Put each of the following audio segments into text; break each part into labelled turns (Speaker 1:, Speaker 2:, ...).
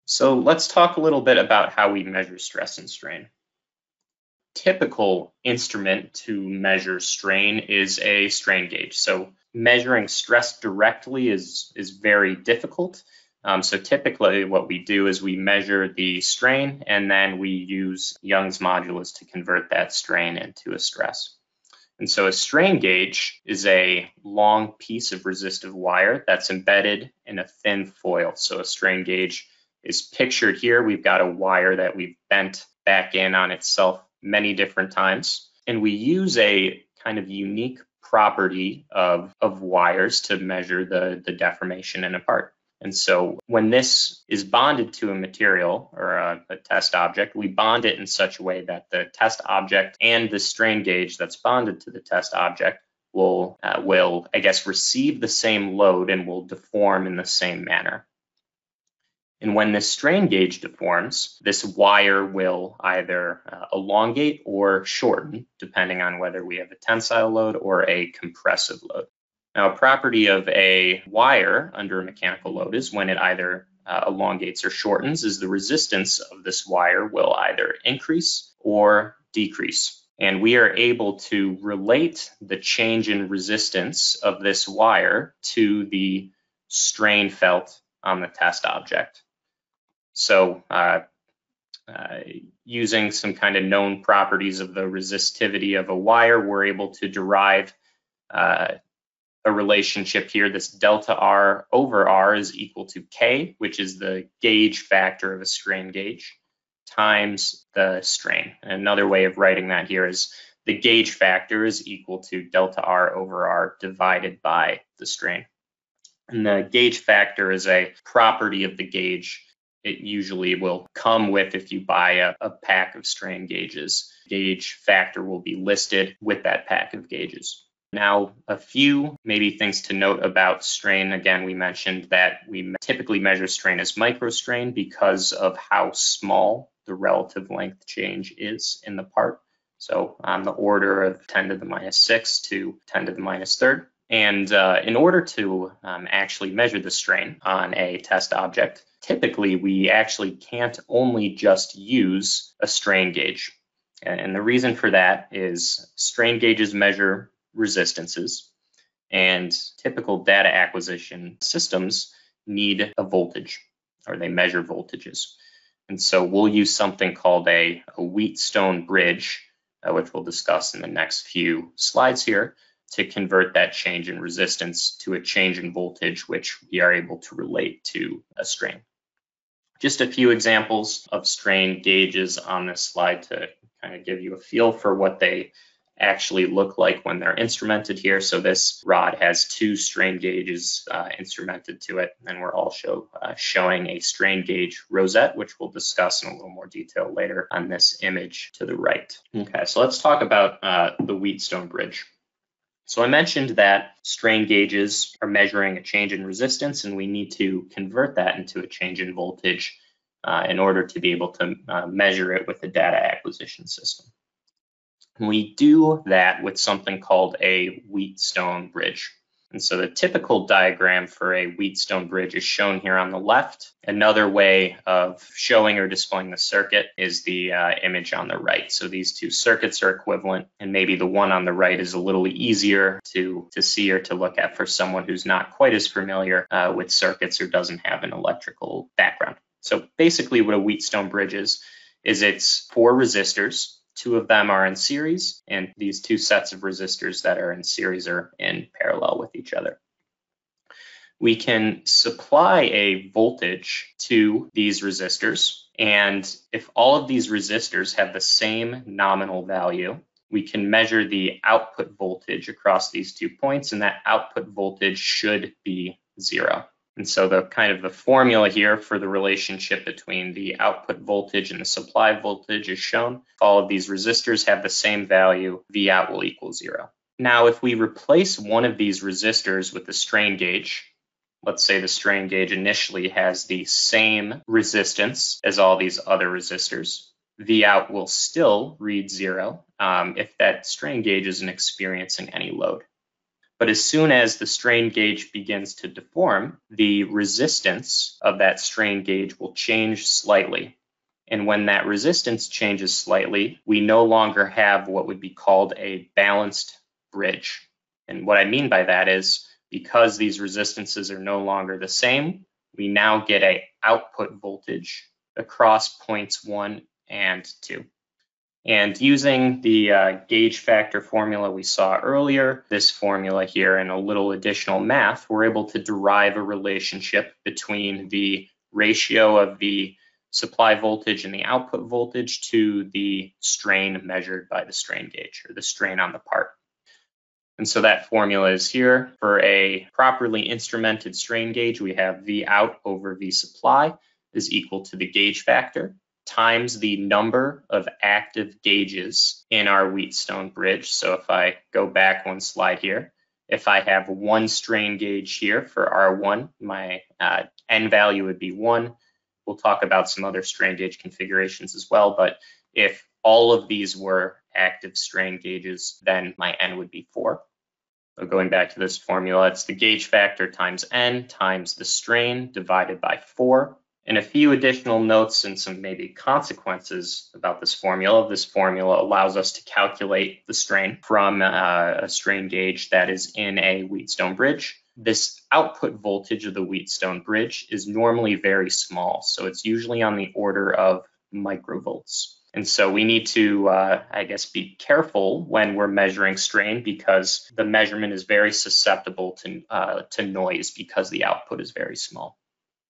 Speaker 1: So let's talk a little bit about how we measure stress and strain. Typical instrument to measure strain is a strain gauge. So measuring stress directly is very difficult. So typically what we do is we measure the strain and then we use Young's modulus to convert that strain into a stress. And so a strain gauge is a long piece of resistive wire that's embedded in a thin foil. So a strain gauge is pictured here. We've got a wire that we've bent back in on itself many different times. And we use a kind of unique property of wires to measure the deformation in a part. And so when this is bonded to a material or a test object, we bond it in such a way that the test object and the strain gauge that's bonded to the test object will receive the same load and will deform in the same manner. And when this strain gauge deforms, this wire will either elongate or shorten, depending on whether we have a tensile load or a compressive load. Now, a property of a wire under a mechanical load is when it either elongates or shortens, is the resistance of this wire will either increase or decrease. And we are able to relate the change in resistance of this wire to the strain felt on the test object. So using some kind of known properties of the resistivity of a wire, we're able to derive a relationship here. This delta R over R is equal to K, which is the gauge factor of a strain gauge, times the strain. And another way of writing that here is the gauge factor is equal to delta R over R divided by the strain. And the gauge factor is a property of the gauge. It usually will come with, if you buy a pack of strain gauges, gauge factor will be listed with that pack of gauges. Now, a few maybe things to note about strain. Again, we mentioned that we typically measure strain as microstrain because of how small the relative length change is in the part. So on the order of 10 to the minus 6 to 10 to the minus 3rd. And in order to actually measure the strain on a test object, typically we actually can't only just use a strain gauge. And the reason for that is strain gauges measure resistances, and typical data acquisition systems need a voltage, or they measure voltages. And so we'll use something called a Wheatstone Bridge, which we'll discuss in the next few slides here, to convert that change in resistance to a change in voltage, which we are able to relate to a strain. Just a few examples of strain gauges on this slide to kind of give you a feel for what they actually look like when they're instrumented here. So this rod has 2 strain gauges instrumented to it, and we're also showing a strain gauge rosette, which we'll discuss in a little more detail later on this image to the right. Okay, so let's talk about the Wheatstone Bridge. So I mentioned that strain gauges are measuring a change in resistance, and we need to convert that into a change in voltage in order to be able to measure it with the data acquisition system. And we do that with something called a Wheatstone Bridge. And so the typical diagram for a Wheatstone Bridge is shown here on the left. Another way of showing or displaying the circuit is the image on the right. So these 2 circuits are equivalent, and maybe the one on the right is a little easier to see or to look at for someone who's not quite as familiar with circuits or doesn't have an electrical background. So basically what a Wheatstone Bridge is it's 4 resistors. 2 of them are in series, and these 2 sets of resistors that are in series are in parallel with each other. We can supply a voltage to these resistors, and if all of these resistors have the same nominal value, we can measure the output voltage across these 2 points, and that output voltage should be 0. And so the formula here for the relationship between the output voltage and the supply voltage is shown. If all of these resistors have the same value, V out will equal 0. Now, if we replace one of these resistors with the strain gauge, let's say the strain gauge initially has the same resistance as all these other resistors, V out will still read 0 if that strain gauge isn't experiencing any load. But as soon as the strain gauge begins to deform, the resistance of that strain gauge will change slightly. And when that resistance changes slightly, we no longer have what would be called a balanced bridge. And what I mean by that is because these resistances are no longer the same, we now get an output voltage across points 1 and 2. And using the gauge factor formula we saw earlier, this formula here and a little additional math, we're able to derive a relationship between the ratio of the supply voltage and the output voltage to the strain measured by the strain gauge, or the strain on the part. And so that formula is here. For a properly instrumented strain gauge, we have V out over V supply is equal to the gauge factor times the number of active gauges in our Wheatstone bridge. So if I go back one slide here, if I have one strain gauge here for R1, my N value would be 1. We'll talk about some other strain gauge configurations as well, but if all of these were active strain gauges, then my N would be 4. So going back to this formula, it's the gauge factor times N times the strain divided by 4. And a few additional notes and some maybe consequences about this formula. This formula allows us to calculate the strain from a strain gauge that is in a Wheatstone bridge. This output voltage of the Wheatstone bridge is normally very small, so it's usually on the order of microvolts. And so we need to, I guess, be careful when we're measuring strain because the measurement is very susceptible to noise because the output is very small.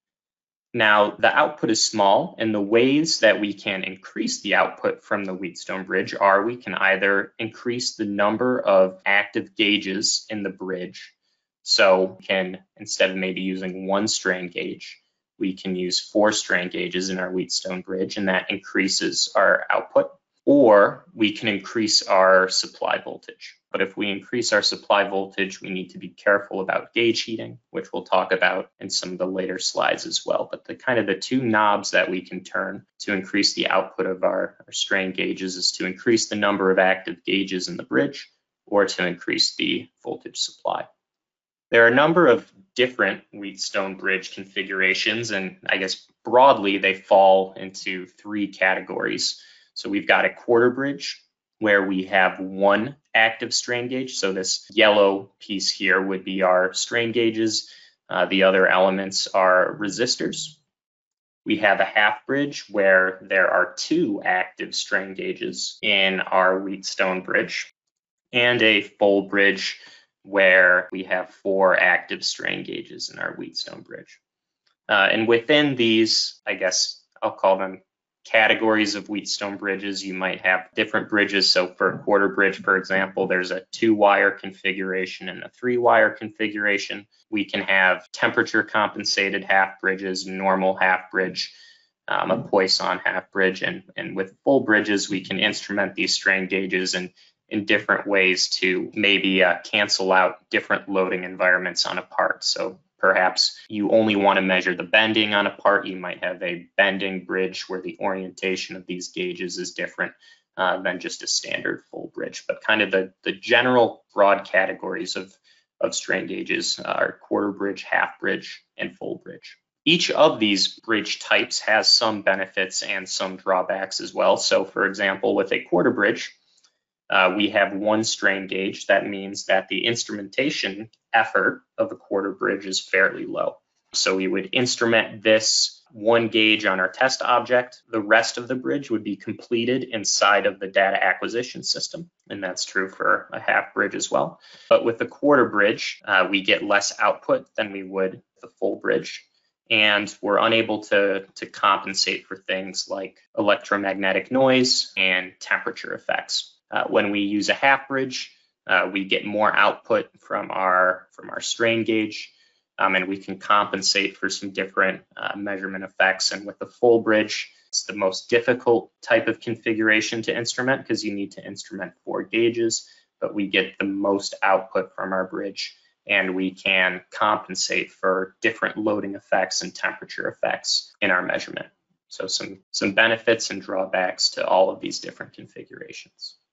Speaker 1: Now, the output is small, and the ways that we can increase the output from the Wheatstone bridge are we can either increase the number of active gauges in the bridge. So we can, instead of maybe using one strain gauge, we can use 4 strain gauges in our Wheatstone bridge, and that increases our output. Or we can increase our supply voltage. But if we increase our supply voltage, we need to be careful about gauge heating, which we'll talk about in some of the later slides as well. But the two knobs that we can turn to increase the output of our strain gauges is to increase the number of active gauges in the bridge or to increase the voltage supply. There are a number of different Wheatstone bridge configurations, and I guess broadly they fall into 3 categories. So we've got a quarter bridge where we have 1 active strain gauge. So this yellow piece here would be our strain gauges. The other elements are resistors. We have a half bridge where there are 2 active strain gauges in our Wheatstone bridge, and a full bridge where we have 4 active strain gauges in our Wheatstone bridge. And within these, I guess I'll call them categories of Wheatstone bridges, you might have different bridges. So for a quarter bridge, for example, there's a 2-wire configuration and a 3-wire configuration. We can have temperature compensated half bridges, normal half bridge, a Poisson half bridge, and with full bridges, we can instrument these strain gauges in different ways to maybe cancel out different loading environments on a part. So perhaps you only want to measure the bending on a part. You might have a bending bridge where the orientation of these gauges is different than just a standard full bridge. But kind of the general broad categories of strain gauges are quarter bridge, half bridge, and full bridge. Each of these bridge types has some benefits and some drawbacks as well. So for example, with a quarter bridge, we have 1 strain gauge. That means that the instrumentation effort of a quarter bridge is fairly low. So we would instrument this 1 gauge on our test object. The rest of the bridge would be completed inside of the data acquisition system, and that's true for a half bridge as well. But with the quarter bridge, we get less output than we would the full bridge, and we're unable to compensate for things like electromagnetic noise and temperature effects. When we use a half bridge, we get more output from our strain gauge, and we can compensate for some different measurement effects. And with the full bridge, it's the most difficult type of configuration to instrument because you need to instrument 4 gauges, but we get the most output from our bridge, and we can compensate for different loading effects and temperature effects in our measurement. So some benefits and drawbacks to all of these different configurations.